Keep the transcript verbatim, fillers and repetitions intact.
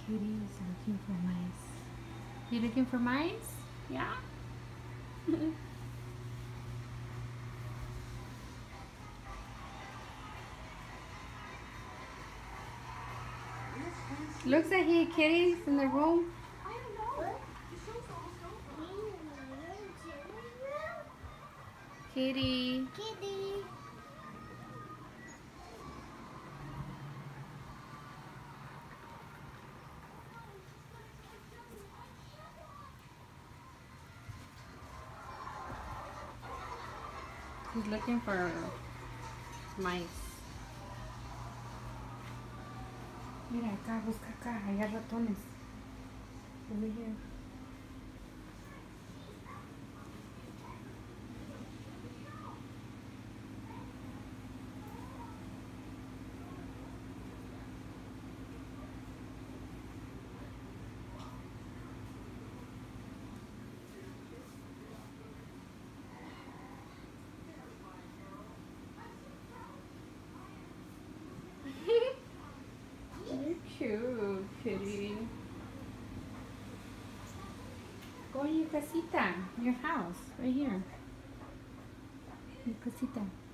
Kitty is looking for mice. You looking for mice? Yeah? Looks like he kitties in the room. Kitty. Kitty. He's looking for mice. Mira acá, busca acá, hay ratones. Over here. You're cute, kitty. Go in your casita, your house, right here. Your casita.